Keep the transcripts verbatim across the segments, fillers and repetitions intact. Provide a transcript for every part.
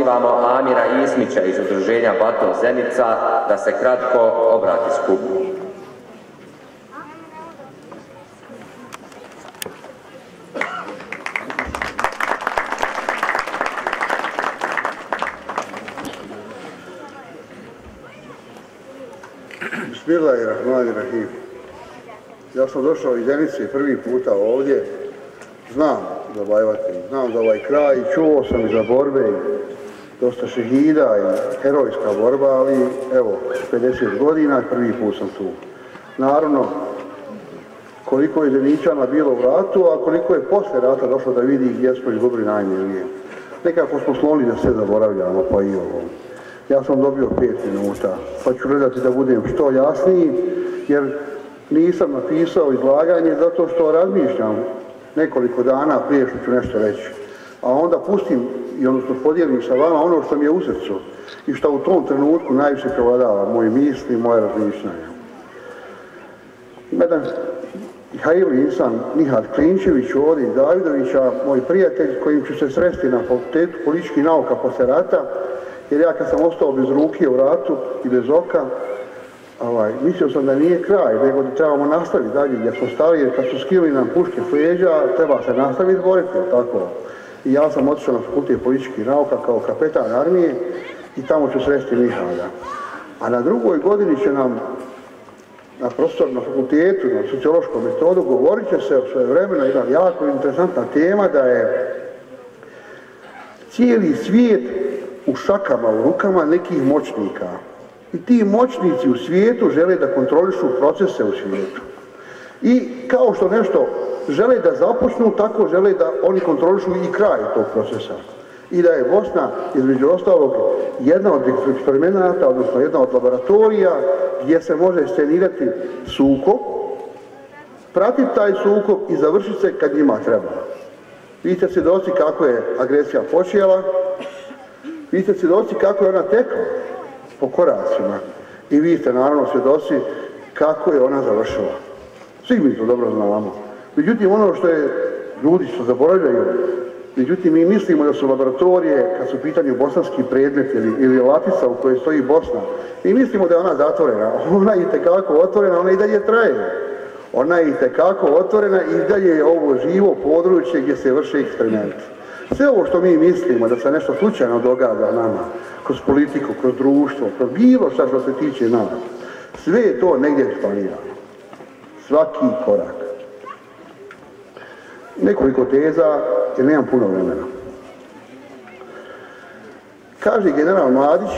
pozivamo Amira Ismića iz udruženja Baton Zenica da se kratko obrati skupu. Bismillahirrahmanirrahim. Ja sam došao iz Zenice prvi puta ovdje, znam za Vajvate, znam za ovaj kraj, čuo sam i za borbe, i dosta šehida i herojska borba, ali evo, pedeset godina, prvi put sam tu. Naravno, koliko je Zeničana bilo u ratu, a koliko je posle rata došlo da vidi gdje smo izgubili najmilije. Nekako smo sloni da sve zaboravljamo, pa i ovo. Ja sam dobio pet minuta, pa ću gledati da budem što jasniji, jer nisam napisao izlaganje zato što razmišljam nekoliko dana prije što ću nešto reći. A onda pustim i odnosno podijelim sa vama ono što mi je u srcu i što u tom trenutku najviše prevladava moje misli i moje razmišljanja. Jedan Haili insan Nihad Klinčević ovdje iz Davidovića, moj prijatelj kojim ću se sresti na fakultetu političkih nauka posle rata, jer ja kad sam ostao bez ruke u ratu i bez oka, ovaj, mislio sam da nije kraj, nego da trebamo nastaviti dalje gdje smo stali, jer kad su skili nam puške s leđa, treba se nastaviti boriti, tako. I ja sam otišao na fakultet političkih nauka kao kapetan armije i tamo ću sresti Nihada. A na drugoj godini će nam na profesor na fakultetu, na sociološkom metodu, govorit će se o svoje vremena jedna jako interesantna tema, da je cijeli svijet u šakama, u rukama nekih moćnika. I ti moćnici u svijetu žele da kontrolišu procese u svijetu. I kao što nešto žele da započnu, tako žele da oni kontrolišu i kraj tog procesa. I da je Bosna, između ostalog, jedna od eksperimenata, odnosno jedna od laboratorija gdje se može scenirati sukob, pratiti taj sukob i završiti se kad njima treba. Vi ste svjedoci kako je agresija počela, vi ste svjedoci kako je ona tekla po koracima i vi ste naravno svjedoci kako je ona završila. Svi mi to dobro znamo. Međutim, ono što je ljudi što zaboravljaju, međutim, mi mislimo da su laboratorije, kad su u pitanju bosanski predmet ili, ili latica u kojoj stoji Bosna, mi mislimo da je ona zatvorena. Ona je itekako otvorena, ona i dalje traje. Ona je itekako otvorena i dalje je ovo živo područje gdje se vrše eksperimenti. Sve ovo što mi mislimo da se nešto slučajno događa nama, kroz politiku, kroz društvo, kroz bilo šta što se tiče nama, sve je to negdje planirano. Svaki korak. Nekoliko teza, jer nemam puno vremena. Kaže general Mladić,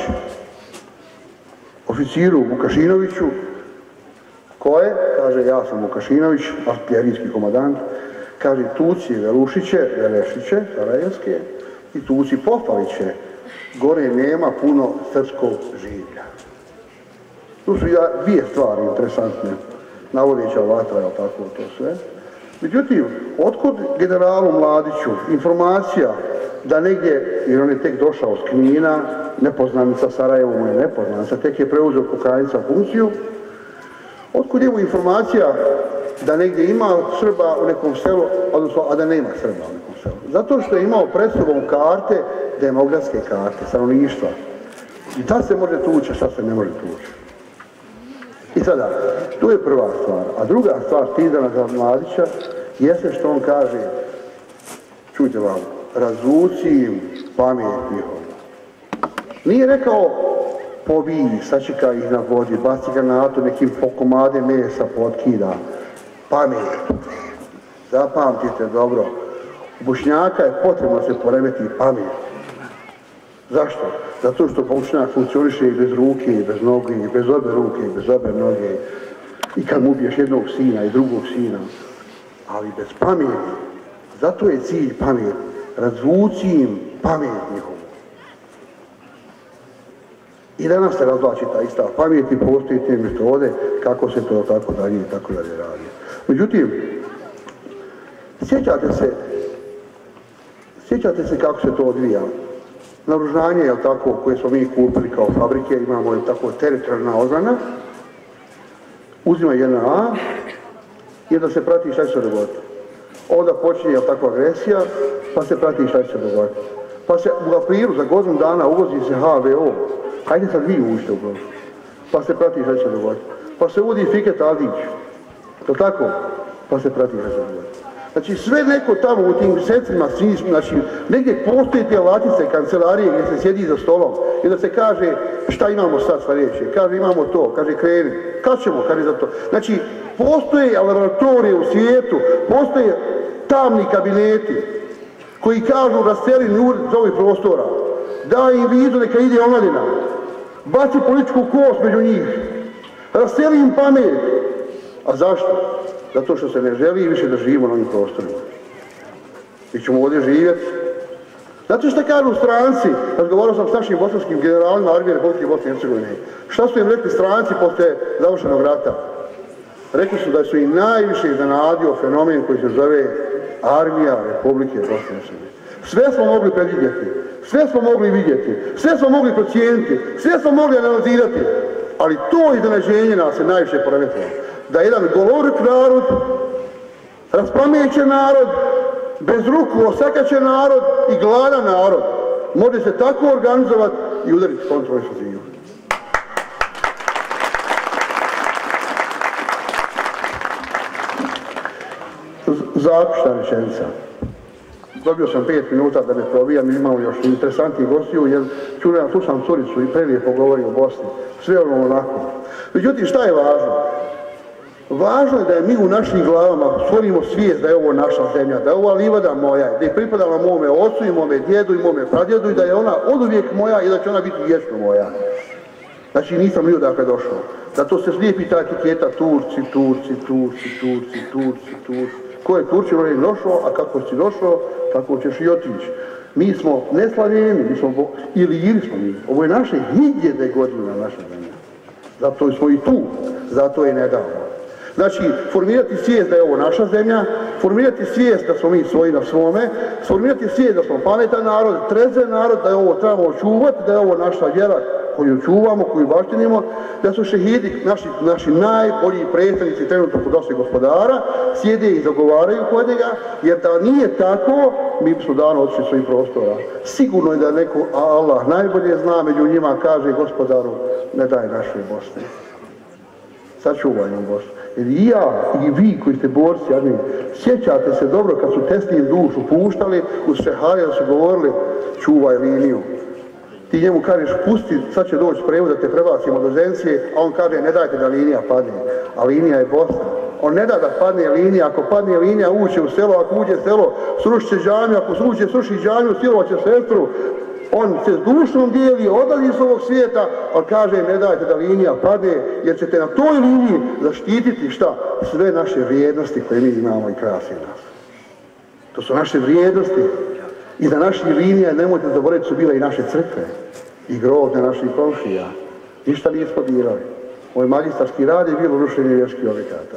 oficiru Vukašinoviću, ko je? Kaže, ja sam Vukašinović, artiljerijski komandant. Kaže, tuci Velušiće, Velešiće, Sarajevske, i tuci Pofaliće, gore nema puno srpskog življa. Tu su dvije stvari interesantne, navodeća vatra, je tako to sve. Međutim, otkud generalu Mladiću informacija da negdje, jer on je tek došao s Knina, nepoznanica Sarajevo mu je nepoznanica, tek je preuzeo Kokajnica funkciju, otkud je mu informacija da negdje ima Srba u nekom selu, odnosno, a da nema Srba u nekom selu? Zato što je imao pred sobom karte, demografske karte, stanovništva. I tad se može tući, a šta se ne može tući. I sada, tu je prva stvar. A druga stvar Tizana za Mladića jeste što on kaže, čujte vam, razvuci im pamet njihovu. Nije rekao pobiji, sačekaj ih na vodi, baci granatu, nekim pokomade mesa potkida. Pamet. Zapamtite dobro. U Bošnjaka je potrebno se poremeti pamet. Zašto? Zato što Bošnjak funkcioniše i bez ruke, i bez noge, i bez obe ruke, i bez obe noge. I kad mu ubiješ jednog sina i drugog sina. Ali bez pameti. Zato je cilj pamet. Razvuci im pamet njihovu. I danas se razvlači ta ista pamet i postoji te metode kako se to tako dalje i tako dalje radi. Međutim, sjećate se, sjećate se kako se to odvija. Naoružanje, je tako, koje smo mi kupili kao fabrike, imamo je tako teritorijalna odbrana, uzima jedna A i da se prati šta će se dogoditi. Onda počinje, je tako, agresija, pa se prati šta će se dogoditi. Pa se u aprilu za godinu dana uvozi se H V O. Hajde sad vi uđite u prošlo. Pa se prati šta će se dogoditi. Pa se uvodi Fiket Adić. To tako? Pa se prati šta će se dogoditi. Znači sve neko tamo u tim centrima, znači negdje postoje te latice, kancelarije gdje se sjedi za stolom i da se kaže šta imamo sad sljedeće, kaže imamo to, kaže kreni, kad ćemo, kaže za to. Znači postoje laboratorije u svijetu, postoje tamni kabineti koji kažu raselini ured za ovih prostora, daj im vizu neka ide omladina, baci političku kost među njih, raseli im pamet. A zašto? Zato što se ne želi više da živimo na ovim prostorima. Mi ćemo ovdje živjeti. Znate što kažu stranci? Razgovarao sam s našim bosanskim generalima Armije Republike Bosne i Hercegovine. Šta su im rekli stranci posle završenog rata? Rekli su da su im najviše iznenadio fenomen koji se zove Armija Republike Bosne i Hercegovine. Sve smo mogli predvidjeti, sve smo mogli vidjeti, sve smo mogli procijeniti, sve smo mogli analizirati, ali to iznenađenje nas je najviše poremetilo. Da jedan goloruk narod, raspamećen narod, bez ruku osakaćen narod i gladan narod može se tako organizovati i udariti kontrol i fazivu. Zaključna rečenica. Dobio sam pet minuta da ne probijam, imamo još interesantnih gostiju, jer čujem, slušam curicu i prelijepo govori o Bosni. Sve ono onako. Međutim, šta je važno? Važno je da je mi u našim glavama stvorimo svijest da je ovo naša zemlja, da je ova livada moja, da je pripadala mome ocu i mome djedu i mome pradjedu i da je ona oduvijek moja i da će ona biti vječno moja. Znači nisam ni odakle došao. Zato se slijepi ta etiketa Turci, Turci, Turci, Turci, Turci, Turci. Ko je Turčin je došao, a kako si došao, tako ćeš i otići. Mi smo ne Slaveni, mi smo, ili ili smo mi. Ovo je naše hiljade godina naša zemlja. Zato smo i tu, zato je nedavno. Znači, formirati svijest da je ovo naša zemlja, formirati svijest da smo mi svoji na svome, formirati svijest da smo pametan narod, trezven narod, da je ovo trebamo očuvati, da je ovo naša vjera koju čuvamo, koju baštinimo, da su šehidi naši, naši najbolji predstavnici trenutno kod našeg gospodara, sjede i zagovaraju kod njega, jer da nije tako, mi smo davno otišli svojih prostora. Sigurno je da neko, a Allah najbolje zna, među njima kaže gospodaru, ne daj našoj Bosni. Sačuvaj nam Bosnu. Jer i ja, i vi koji ste borci, ali sjećate se dobro kad su Teslin dušu puštali, u Šeharija su govorili, čuvaj liniju. Ti njemu kažeš, pusti, sad će doći prevod da te prebacimo do Zencije, a on kaže, ne dajte da linija padne. A linija je Bosna. On ne da da padne linija, ako padne linija uće u selo, ako uđe selo, srušit će džamiju, ako uđe sruši džamiju, silovat će sestru. On se s dušom dijeli, odlazi s ovog svijeta, ali kaže ne dajte da linija padne, jer ćete na toj liniji zaštititi šta? Sve naše vrijednosti koje mi imamo i krasi nas. To su naše vrijednosti. I za naših linija, nemojte zaboraviti, su bile i naše crkve. I groblje naših komšija. Ništa nije spodirali. Moj magistarski rad je bilo rušenje vjerskih objekata.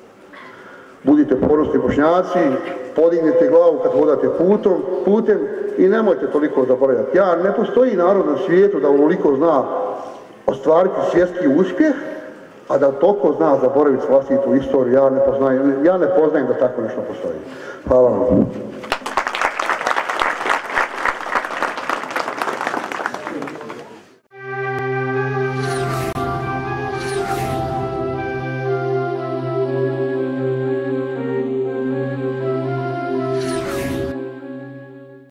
Budite ponosni Bošnjaci, podignite glavu kad hodate putom, putem i nemojte toliko zaboravljati. Ja, ne postoji narod na svijetu da ovoliko zna ostvariti svjetski uspjeh, a da toliko zna zaboraviti vlastitu istoriju. Ja ne poznajem, ja ne poznajem da tako nešto postoji. Hvala vam.